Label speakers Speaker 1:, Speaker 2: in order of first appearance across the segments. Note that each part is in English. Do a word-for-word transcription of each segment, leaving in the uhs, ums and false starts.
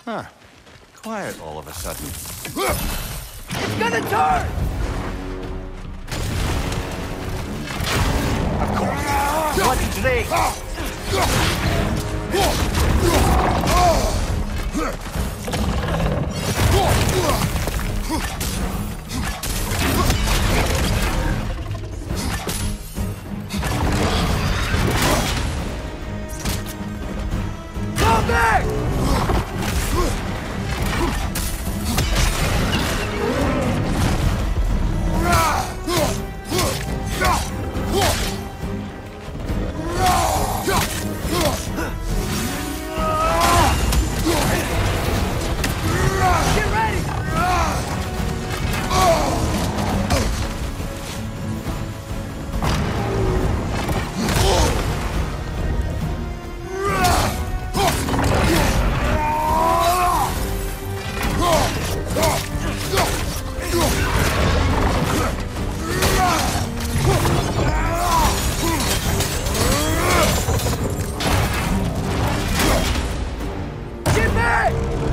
Speaker 1: Huh. Quiet all of a sudden.
Speaker 2: It's gonna turn!
Speaker 1: Of course. Bloody Drake!
Speaker 2: Come back! Get ready! Get back!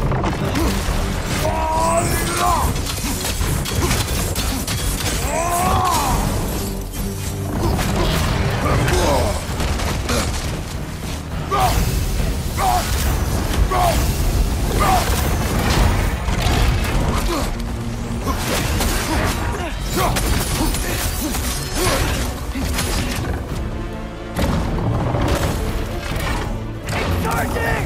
Speaker 2: Charging!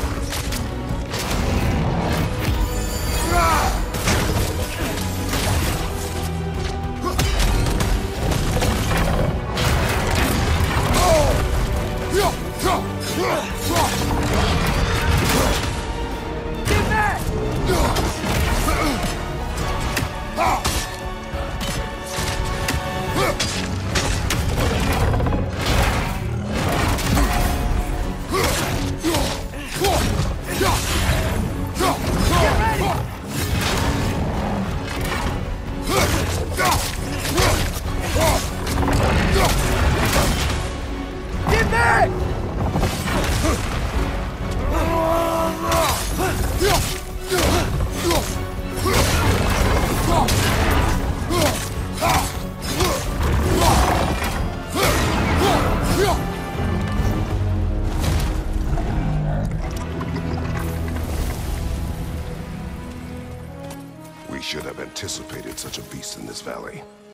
Speaker 2: Get back! Get ready! Get back!
Speaker 3: We should have anticipated such a beast in this valley.